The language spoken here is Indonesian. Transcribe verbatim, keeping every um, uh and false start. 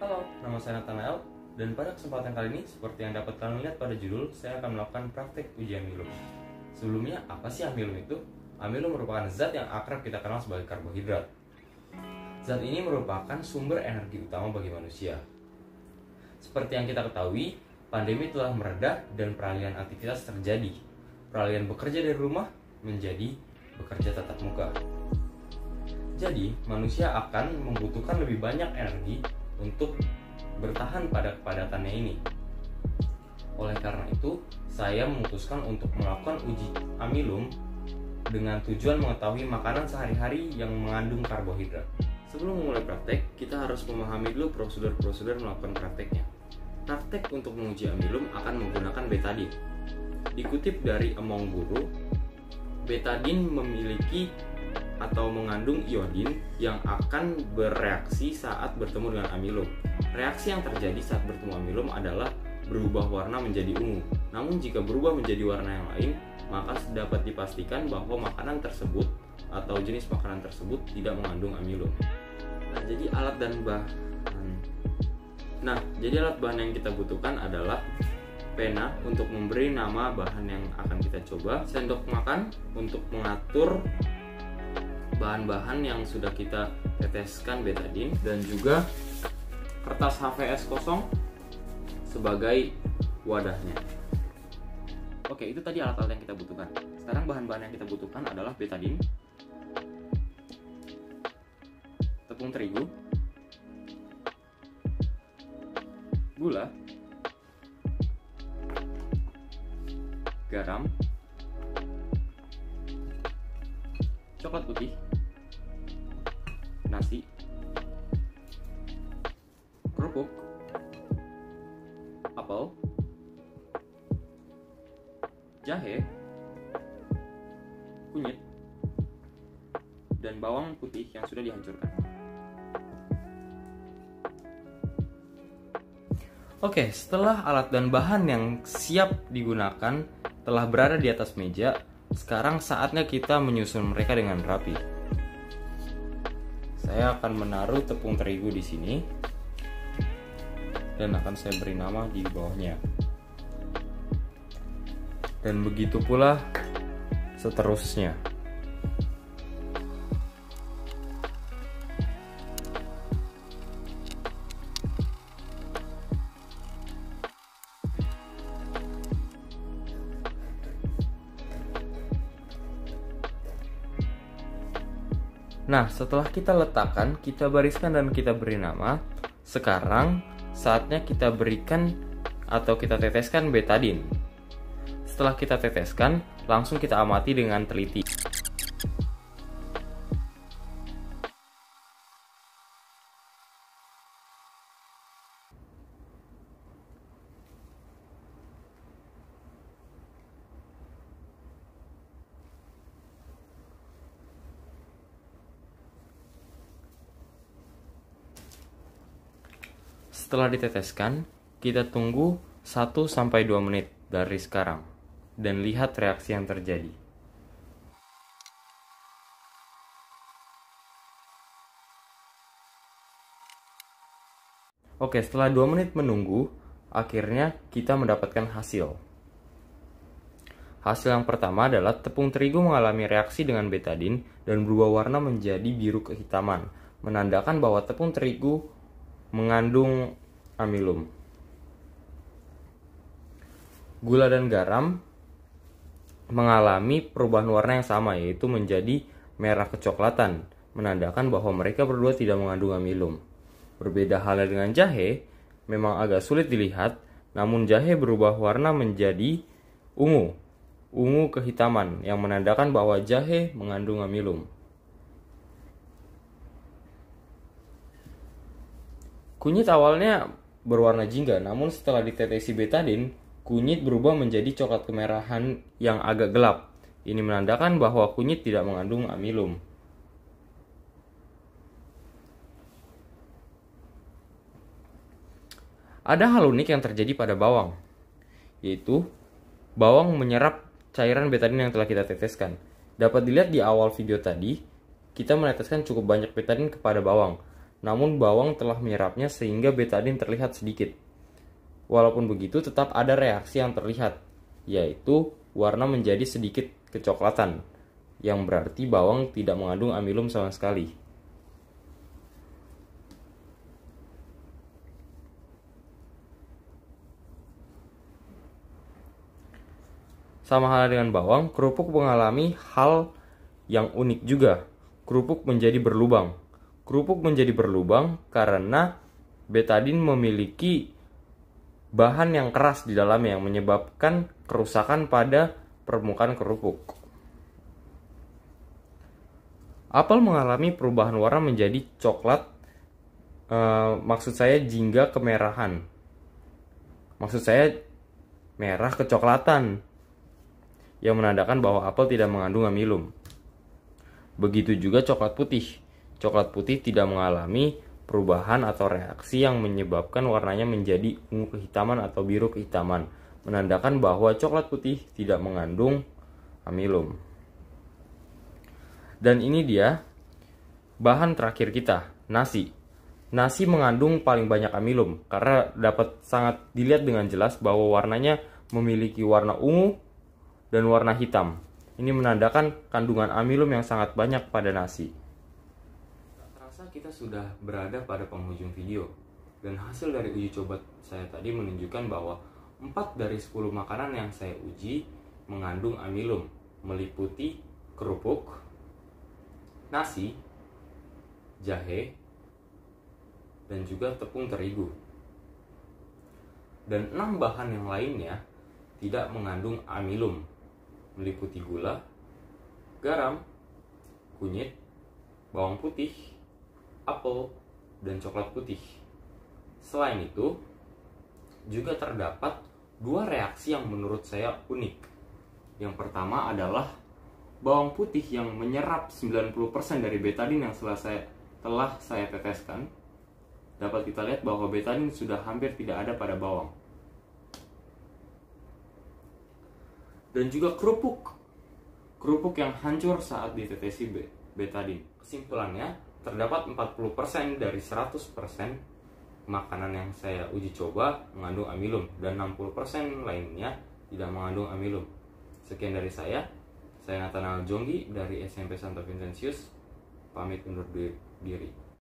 Halo, nama saya Nathanael, dan pada kesempatan kali ini, seperti yang dapat kalian lihat pada judul, saya akan melakukan praktek uji amilum. Sebelumnya, apa sih amilum itu? Amilum merupakan zat yang akrab kita kenal sebagai karbohidrat. Zat ini merupakan sumber energi utama bagi manusia. Seperti yang kita ketahui, pandemi telah mereda dan peralihan aktivitas terjadi. Peralihan bekerja dari rumah menjadi bekerja tatap muka. Jadi, manusia akan membutuhkan lebih banyak energi untuk bertahan pada kepadatannya ini. Oleh karena itu, saya memutuskan untuk melakukan uji amilum dengan tujuan mengetahui makanan sehari-hari yang mengandung karbohidrat. Sebelum memulai praktek, kita harus memahami dulu prosedur-prosedur melakukan prakteknya. Praktek untuk menguji amilum akan menggunakan betadine. Dikutip dari Among Guru, betadine memiliki atau mengandung iodin yang akan bereaksi saat bertemu dengan amilum. Reaksi yang terjadi saat bertemu amilum adalah berubah warna menjadi ungu. Namun jika berubah menjadi warna yang lain, maka dapat dipastikan bahwa makanan tersebut atau jenis makanan tersebut tidak mengandung amilum. Nah, jadi alat dan bahan. Nah, jadi alat bahan yang kita butuhkan adalah pena untuk memberi nama bahan yang akan kita coba, sendok makan untuk mengatur bahan-bahan yang sudah kita teteskan betadine, dan juga kertas H V S kosong sebagai wadahnya. Oke, itu tadi alat-alat yang kita butuhkan. Sekarang bahan-bahan yang kita butuhkan adalah betadine, tepung terigu, gula, garam, coklat putih, nasi, kerupuk, apel, jahe, kunyit, dan bawang putih yang sudah dihancurkan. Oke, setelah alat dan bahan yang siap digunakan telah berada di atas meja, sekarang saatnya kita menyusun mereka dengan rapi. Saya akan menaruh tepung terigu di sini dan akan saya beri nama di bawahnya. Dan begitu pula seterusnya. Nah, setelah kita letakkan, kita bariskan dan kita beri nama. Sekarang saatnya kita berikan atau kita teteskan betadine. Setelah kita teteskan, langsung kita amati dengan teliti. Setelah diteteskan, kita tunggu satu sampai dua menit dari sekarang dan lihat reaksi yang terjadi. Oke, setelah dua menit menunggu, akhirnya kita mendapatkan hasil. Hasil yang pertama adalah tepung terigu mengalami reaksi dengan betadine dan berubah warna menjadi biru kehitaman, menandakan bahwa tepung terigu mengandung amilum. Gula dan garam mengalami perubahan warna yang sama, yaitu menjadi merah kecoklatan, menandakan bahwa mereka berdua tidak mengandung amilum. Berbeda halnya dengan jahe, memang agak sulit dilihat, namun jahe berubah warna menjadi ungu, ungu kehitaman, yang menandakan bahwa jahe mengandung amilum. Kunyit awalnya berwarna jingga, namun setelah ditetesi betadine, kunyit berubah menjadi coklat kemerahan yang agak gelap. Ini menandakan bahwa kunyit tidak mengandung amilum. Ada hal unik yang terjadi pada bawang, yaitu bawang menyerap cairan betadine yang telah kita teteskan. Dapat dilihat di awal video tadi, kita meneteskan cukup banyak betadine kepada bawang. namun bawang telah menyerapnya sehingga betadin terlihat sedikit. Walaupun begitu, tetap ada reaksi yang terlihat, yaitu warna menjadi sedikit kecoklatan, yang berarti bawang tidak mengandung amilum sama sekali. Sama halnya dengan bawang, kerupuk mengalami hal yang unik juga. Kerupuk menjadi berlubang. Kerupuk menjadi berlubang karena betadin memiliki bahan yang keras di dalamnya yang menyebabkan kerusakan pada permukaan kerupuk. Apel mengalami perubahan warna menjadi coklat, e, maksud saya jingga kemerahan. Maksud saya merah kecoklatan, yang menandakan bahwa apel tidak mengandung amilum. Begitu juga coklat putih. Coklat putih tidak mengalami perubahan atau reaksi yang menyebabkan warnanya menjadi ungu kehitaman atau biru kehitaman, menandakan bahwa coklat putih tidak mengandung amilum. Dan ini dia bahan terakhir kita, nasi. Nasi mengandung paling banyak amilum karena dapat sangat dilihat dengan jelas bahwa warnanya memiliki warna ungu dan warna hitam. Ini menandakan kandungan amilum yang sangat banyak pada nasi. Tak terasa kita sudah berada pada penghujung video. Dan hasil dari uji coba saya tadi menunjukkan bahwa empat dari sepuluh makanan yang saya uji mengandung amilum, meliputi kerupuk, nasi, jahe, dan juga tepung terigu. Dan enam bahan yang lainnya tidak mengandung amilum, meliputi gula, garam, kunyit, bawang putih, apel, dan coklat putih. Selain itu, juga terdapat dua reaksi yang menurut saya unik. Yang pertama adalah bawang putih yang menyerap sembilan puluh persen dari betadin yang telah saya, telah saya teteskan. Dapat kita lihat bahwa betadin sudah hampir tidak ada pada bawang. Dan juga kerupuk kerupuk yang hancur saat ditetesi betadin. Kesimpulannya, terdapat empat puluh persen dari seratus persen makanan yang saya uji coba mengandung amilum dan enam puluh persen lainnya tidak mengandung amilum. Sekian dari saya. Saya Nathanael Jonggi dari S M P Santo Vincentius, pamit undur diri.